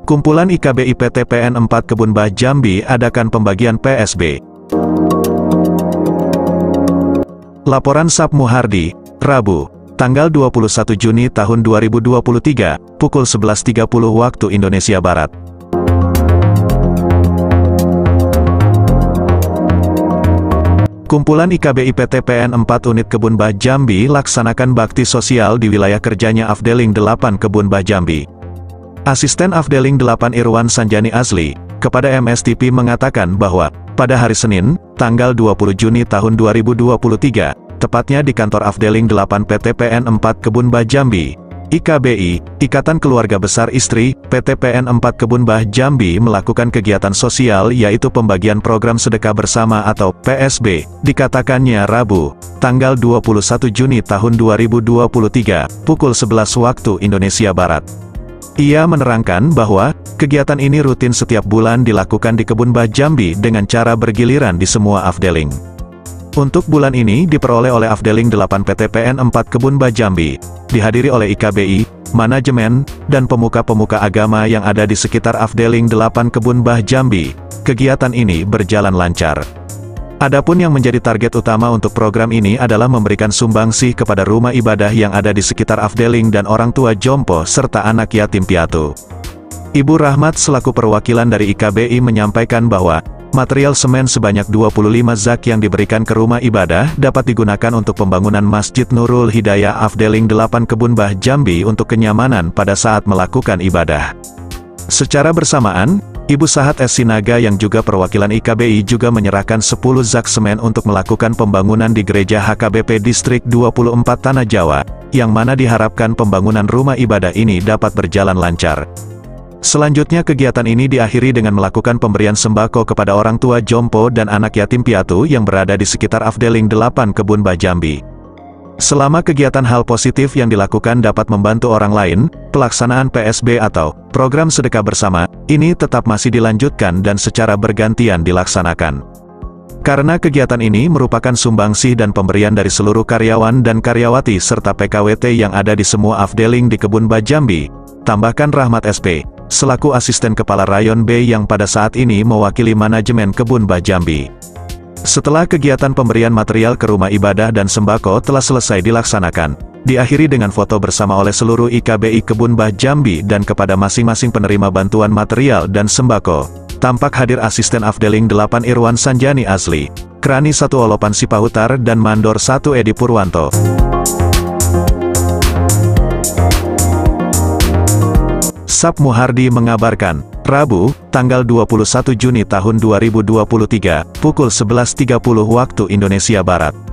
Kumpulan IKBI PTPN 4 Kebun Bah Jambi adakan pembagian PSB. Laporan Sap Muhardi, Rabu, tanggal 21 Juni tahun 2023, pukul 11.30 waktu Indonesia Barat. Kumpulan IKBI PTPN 4 Unit Kebun Bah Jambi laksanakan bakti sosial di wilayah kerjanya Afdeling 8 Kebun Bah Jambi. Asisten Afdeling 8 Irwan Sanjani Azli, kepada MSTP mengatakan bahwa, pada hari Senin, tanggal 20 Juni tahun 2023, tepatnya di kantor Afdeling 8 PTPN 4 Kebun Bah Jambi, IKBI, Ikatan Keluarga Besar Istri, PTPN 4 Kebun Bah Jambi melakukan kegiatan sosial yaitu pembagian program sedekah bersama atau PSB, dikatakannya Rabu, tanggal 21 Juni tahun 2023, pukul 11 waktu Indonesia Barat. Ia menerangkan bahwa, kegiatan ini rutin setiap bulan dilakukan di Kebun Bah Jambi dengan cara bergiliran di semua Afdeling. Untuk bulan ini diperoleh oleh Afdeling 8 PTPN 4 Kebun Bah Jambi, dihadiri oleh IKBI, manajemen, dan pemuka-pemuka agama yang ada di sekitar Afdeling 8 Kebun Bah Jambi. Kegiatan ini berjalan lancar. Adapun yang menjadi target utama untuk program ini adalah memberikan sumbangsih kepada rumah ibadah yang ada di sekitar Afdeling dan orang tua jompo serta anak yatim piatu. Ibu Rahmat selaku perwakilan dari IKBI menyampaikan bahwa, material semen sebanyak 25 zak yang diberikan ke rumah ibadah dapat digunakan untuk pembangunan Masjid Nurul Hidayah Afdeling 8 Kebun Bah Jambi untuk kenyamanan pada saat melakukan ibadah. Secara bersamaan, Ibu Sahat S. Sinaga yang juga perwakilan IKBI juga menyerahkan 10 zak semen untuk melakukan pembangunan di Gereja HKBP Distrik 24 Tanah Jawa, yang mana diharapkan pembangunan rumah ibadah ini dapat berjalan lancar. Selanjutnya kegiatan ini diakhiri dengan melakukan pemberian sembako kepada orang tua jompo dan anak yatim piatu yang berada di sekitar Afdeling 8 Kebun Bah Jambi. Selama kegiatan hal positif yang dilakukan dapat membantu orang lain, pelaksanaan PSB atau program sedekah bersama ini tetap masih dilanjutkan dan secara bergantian dilaksanakan. Karena kegiatan ini merupakan sumbangsih dan pemberian dari seluruh karyawan dan karyawati serta PKWT yang ada di semua Afdeling di Kebun Bah Jambi, tambahkan Rahmat SP, selaku asisten kepala Rayon B yang pada saat ini mewakili manajemen Kebun Bah Jambi. Setelah kegiatan pemberian material ke rumah ibadah dan sembako telah selesai dilaksanakan, diakhiri dengan foto bersama oleh seluruh IKBI Kebun Bah Jambi dan kepada masing-masing penerima bantuan material dan sembako, tampak hadir asisten Afdeling 8 Irwan Sanjani Azli, Krani 1 Olopan Sipahutar dan Mandor 1 Edi Purwanto. Sap Muhardi mengabarkan, Rabu, tanggal 21 Juni tahun 2023, pukul 11.30 waktu Indonesia Barat.